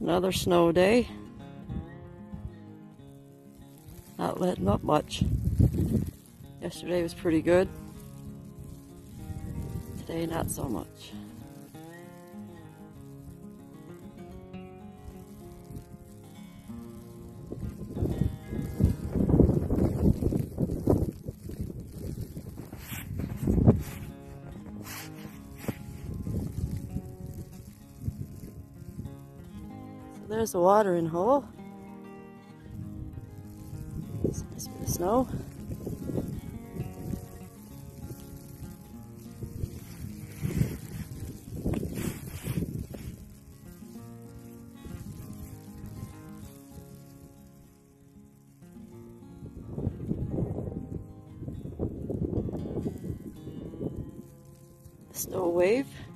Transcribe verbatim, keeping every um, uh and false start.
Another snow day. Not letting up much. Yesterday was pretty good. Today not so much. There's the watering hole. It's nice bit of snow. The snow wave.